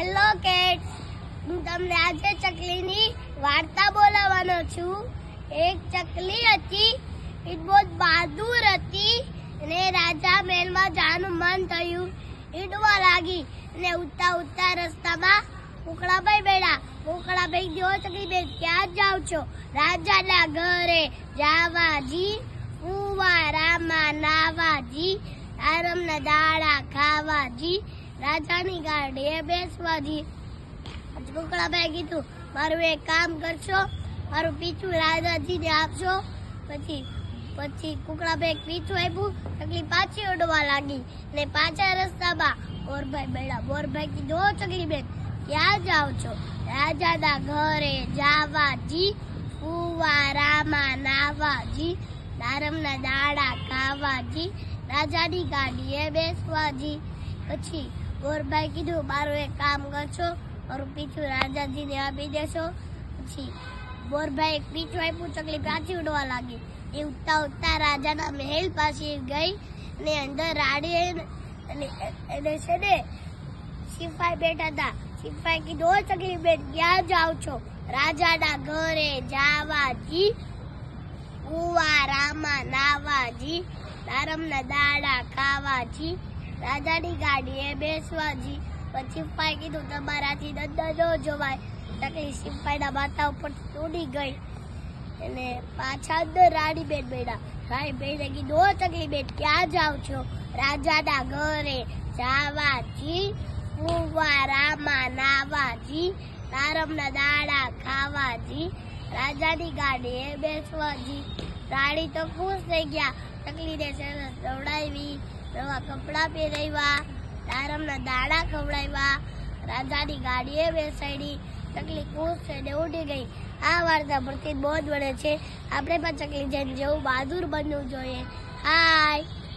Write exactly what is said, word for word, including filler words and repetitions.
Hello kids, હું તમને આજે ચકલીની વાર્તા બોલાવવાનો છું. એક ચકલી હતી, એ બહુ બહાદુર હતી અને રાજા મહેલમાં જવાનું મન થયું. ઈડવા લાગી અને ઉડતા ઉડતા રસ્તામાં કુકડાભાઈ બેઠા. કુકડાભાઈ જો ચકલી બેન ક્યાં જાવ છો? રાજાના ઘરે જાવાજી, ફુવારામાં નાવાજી, આરામના દાડા ખાવાજી, રાજાની ગાડીએ બેસવાજી. કુકડાભાઈ કીધું, મારું એક કામ કરશો, મારું પીછું રાજાજીને આપશો. પછી પછી કુકડાભાઈ પીછું આપ્યું. ચકલી પાછી ઉડવા લાગી ને પાછા રસ્તામાં બોરભાઈ બેઠા. બોરભાઈ કીધું, ઓ ચકલી બેન ક્યાં જાવ છો? રાજાના ઘરે જાવાજી, ફુવારામાં નાવાજી, દારમના દાડા ખાવાજી, રાજાની ગાડીએ બેસવાજી. પછી બોરભાઈ કીધું, મારું એક કામ કરશો, મારું પીછું રાજાજીને આપી દેશો. પછી બોરભાઈ એક પીછું આપ્યું. ચકલી પાછી ઉડવા લાગી. એ ઉડતા ઉડતા રાજાના મહેલ પાસે ગઈ અને અંદર રાડી અને એને છે ને સિપાઈ બેઠા હતા. સિપાઈ કીધું, ઓ ચકલી બેન ક્યાં જાવ છો? રાજાના ઘરે જાવાજી, ફુવારામાં નાવાજી, દારમના દાડા ખાવાજી, રાજાની ગાડીએ બેસવાજી. પછી સિપાઈ કીધું, તમારાથી અંદર ન જવાય. ચકલી સિપાઈના માથા ઉપર તૂટી ગઈ અને પાછા અંદર રાણી બેન બેઠા. રાણી બેને કીધું, ઓ ચકલી બેન ક્યાં જાવ છો? રાજાના ઘરે જાવાજી, ફુવારામાં નાવાજી, દારમના દાડા ખાવાજી, રાજાની ગાડીએ બેસવાજી. રાણી તો ખુશ થઈ ગયા. ચકલીને સરસ દોડાવી, નવા કપડા પહેરાવ્યા, દારમના દાડા ખવડાવ્યા, રાજાની ગાડીએ બેસાડી. ચકલી ખુશ થઈને ઉડી ગઈ. આ વાર્તા પરથી બહુ જ મળે છે આપણે પણ ચકલી જેવું બહાદુર બનવું જોઈએ. હાય.